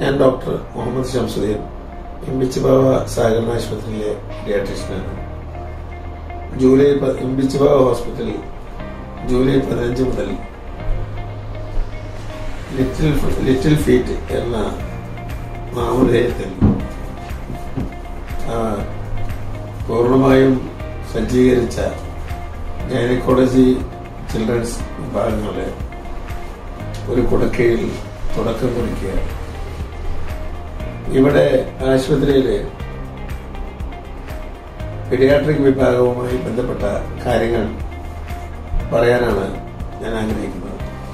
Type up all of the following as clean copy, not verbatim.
ഞാൻ ഡോക്ടർ മുഹമ്മദ് ഷംസുദ്ദീൻ, ഇംച്ച് സഹകരണ ആശുപത്രിയിലെ പീഡിയാട്രീഷ്യനാണ്. ഇംച്ച് ഹോസ്പിറ്റലിൽ ജൂലൈ 15 മുതൽ ലിറ്റിൽ ഫീറ്റ് എന്ന നാമധേയത്തിൽ പൂർണ്ണമായും സജ്ജീകരിച്ച ഗൈനക്കോളജി ചിൽഡ്രൻസ് വിഭാഗങ്ങളുടെ ഒരു കുടക്കീഴിൽ തുടക്കം കുറിക്കുകയാണ്. ഇവിടെ ആശുപത്രിയിലെ പീഡിയാട്രിക് വിഭാഗവുമായി ബന്ധപ്പെട്ട കാര്യങ്ങൾ പറയാനാണ് ഞാൻ ആഗ്രഹിക്കുന്നത്.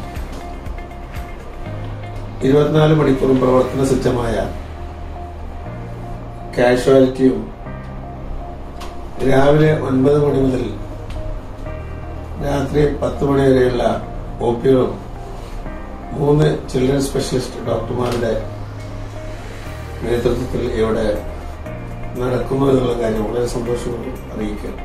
24 മണിക്കൂറും പ്രവർത്തന സജ്ജമായ കാഷ്വാലിറ്റിയും രാവിലെ 9 മണി മുതൽ രാത്രി 10 മണി വരെയുള്ള ഒപികളും 3 ചിൽഡ്രൻ സ്പെഷ്യലിസ്റ്റ് ഡോക്ടർമാരുടെ നേതൃത്വത്തിൽ ഇവിടെ നടക്കുന്നു എന്നുള്ള കാര്യം വളരെ സന്തോഷത്തോടെ അറിയിക്കുക.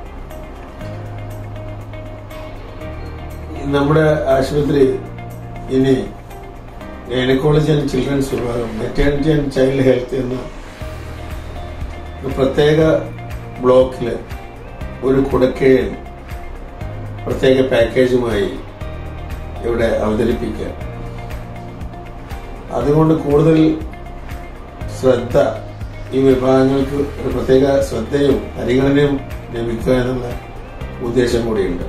നമ്മുടെ ആശുപത്രി ഇനി ഗൈനക്കോളജി ആൻഡ് ചിൽഡ്രൻസ് വിഭാഗം, മെറ്റേണിറ്റി ആൻഡ് ചൈൽഡ് ഹെൽത്ത് എന്ന ഒരു പ്രത്യേക ബ്ലോക്കില് ഒരു കുടക്കീഴിൽ പ്രത്യേക പാക്കേജുമായി ഇവിടെ അവതരിപ്പിക്കുക. അതുകൊണ്ട് കൂടുതൽ ശ്രദ്ധ ഈ വിഭാഗങ്ങൾക്ക് ഒരു പ്രത്യേക ശ്രദ്ധയും പരിഗണനയും ലഭിക്കുക എന്നുള്ള ഉദ്ദേശം കൂടിയുണ്ട്.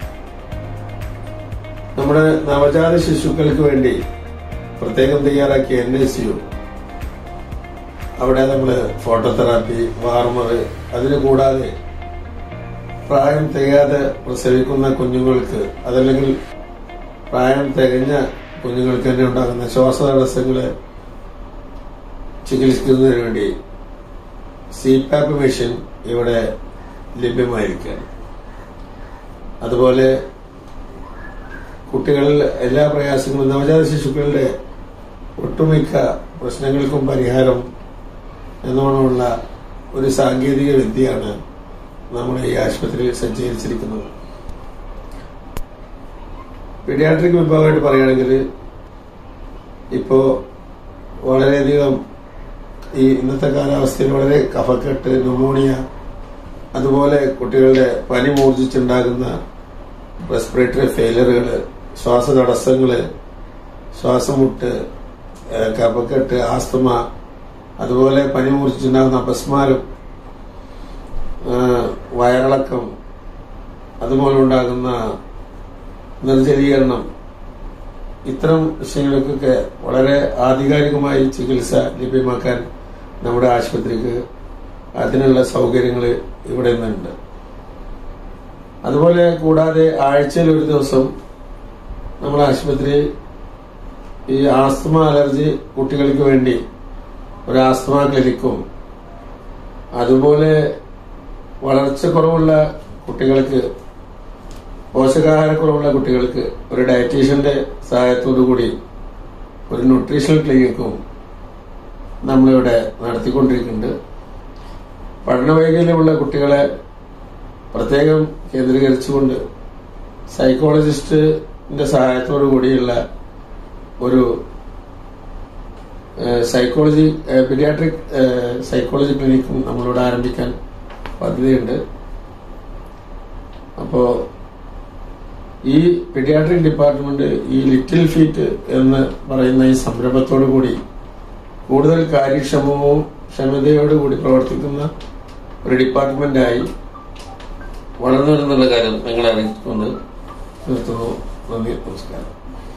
നമ്മുടെ നവജാത ശിശുക്കൾക്ക് വേണ്ടി പ്രത്യേകം തയ്യാറാക്കിയ NICU, അവിടെ നമ്മൾ ഫോട്ടോതെറാപ്പി, വാർമർ, അതിന് കൂടാതെ പ്രായം തികയാതെ പ്രസവിക്കുന്ന കുഞ്ഞുങ്ങൾക്ക് അതല്ലെങ്കിൽ പ്രായം തികഞ്ഞ കുഞ്ഞുങ്ങൾക്ക് തന്നെ ഉണ്ടാകുന്ന ശ്വാസതടസ്സങ്ങളെ ചികിത്സിക്കുന്നതിന് വേണ്ടി CPAP മെഷീൻ ഇവിടെ ലഭ്യമായിരിക്കുകയാണ്. അതുപോലെ കുട്ടികളിൽ എല്ലാ പ്രയാസങ്ങളും, നവജാത ശിശുക്കളുടെ ഒട്ടുമിക്ക പ്രശ്നങ്ങൾക്കും പരിഹാരം എന്നോണമുള്ള ഒരു സാങ്കേതിക വിദ്യയാണ് നമ്മുടെ ഈ ആശുപത്രിയിൽ സജ്ജീകരിച്ചിരിക്കുന്നത്. പീഡിയാട്രിക് വിഭാഗമായിട്ട് പറയുകയാണെങ്കിൽ ഇപ്പോ വളരെയധികം ഈ ഇന്നത്തെ കാലാവസ്ഥയിൽ വളരെ കഫക്കെട്ട്, ന്യൂമോണിയ, അതുപോലെ കുട്ടികളുടെ പനി മൂർജിച്ചുണ്ടാകുന്ന റെസ്പിറേറ്ററി ഫെയിലറുകൾ, ശ്വാസതടസ്സങ്ങള്, ശ്വാസമുട്ട്, കഫക്കെട്ട്, ആസ്തമ, അതുപോലെ പനി മൂർജിച്ചുണ്ടാകുന്ന അപസ്മാരം, വയറിളക്കം, അതുപോലെ ഉണ്ടാകുന്ന നിർജ്ജലീകരണം, ഇത്തരം വിഷയങ്ങൾക്കൊക്കെ വളരെ ആധികാരികമായി ചികിത്സ ലഭ്യമാക്കാൻ നമ്മുടെ ആശുപത്രിക്ക് അതിനുള്ള സൗകര്യങ്ങൾ ഇവിടെ നിന്നുണ്ട്. അതുപോലെ കൂടാതെ ആഴ്ചയിൽ ഒരു ദിവസം നമ്മുടെ ആശുപത്രി ഈ ആസ്തമ, അലർജി കുട്ടികൾക്ക് വേണ്ടി ഒരു ആസ്തമ ക്ലിനിക്കും, അതുപോലെ വളർച്ചക്കുറവുള്ള കുട്ടികൾക്ക്, പോഷകാഹാരക്കുറവുള്ള കുട്ടികൾക്ക് ഒരു ഡയറ്റീഷ്യന്റെ സഹായത്തോടുകൂടി ഒരു ന്യൂട്രീഷണൽ ക്ലിനിക്കും നമ്മളിവിടെ നടത്തിക്കൊണ്ടിരിക്കുന്നുണ്ട്. പഠനവൈകല്യമുള്ള കുട്ടികളെ പ്രത്യേകം കേന്ദ്രീകരിച്ചുകൊണ്ട് സൈക്കോളജിസ്റ്റിന്റെ സഹായത്തോടു കൂടിയുള്ള ഒരു പീഡിയാട്രിക് സൈക്കോളജി ക്ലിനിക്കും നമ്മളിവിടെ ആരംഭിക്കാൻ പദ്ധതിയുണ്ട്. അപ്പോ ഈ പീഡിയാട്രിക് ഡിപ്പാർട്ട്മെന്റ് ഈ ലിറ്റിൽ ഫീറ്റ് എന്ന് പറയുന്ന ഈ സംരംഭത്തോടു കൂടി കൂടുതൽ ക്ഷമതയോടുകൂടി പ്രവർത്തിക്കുന്ന ഒരു ഡിപ്പാർട്ട്മെന്റായി വളർന്നു വരുന്നുള്ള കാര്യം നിങ്ങളെ അറിയിച്ചുകൊണ്ട് നിർത്തുന്നു. നന്ദി, നമസ്കാരം.